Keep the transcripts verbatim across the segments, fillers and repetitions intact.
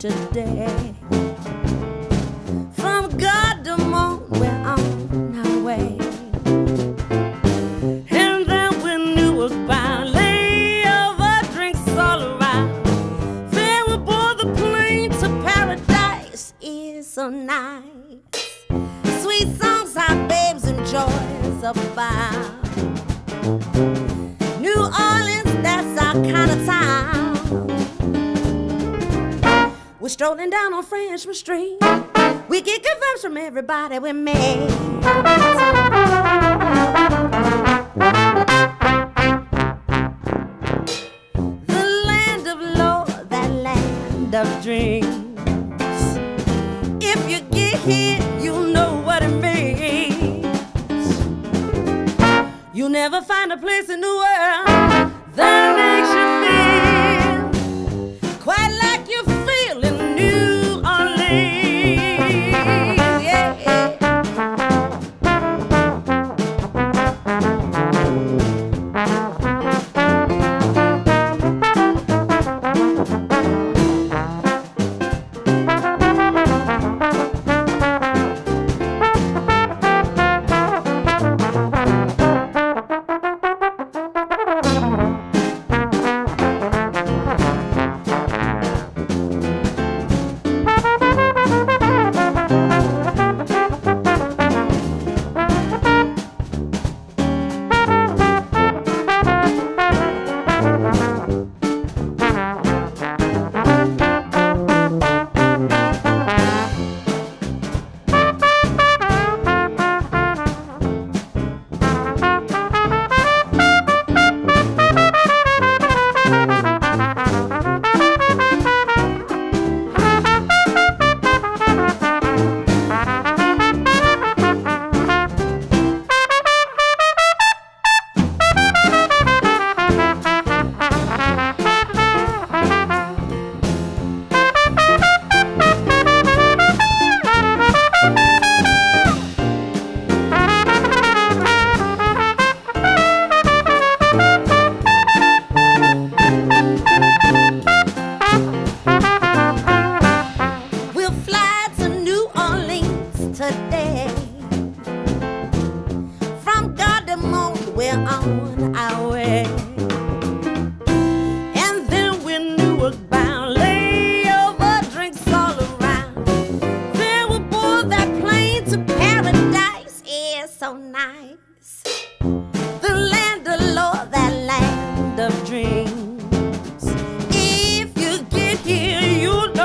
today. From Gardemont, we're on our way. And then we knew about layover drinks all around. Then we board the plane to paradise. Is so nice. Sweet songs our babes and joys abound. New Orleans, that's our kind of town. We're strolling down on Frenchman Street. We get good vibes from everybody we meet. The land of love, that land of dreams. If you get here, you know what it means. You'll never find a place in the world that makes you feel quite like you feel in New Orleans. Yeah.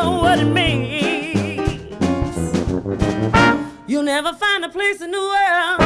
You'll never find a place in the world